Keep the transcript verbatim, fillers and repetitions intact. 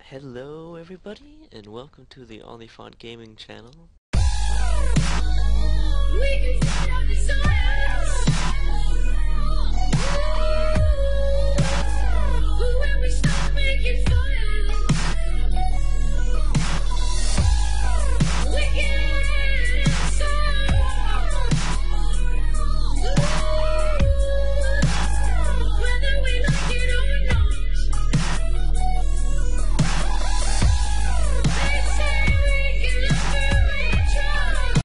Hello everybody, and welcome to the Olifant Gaming channel. We can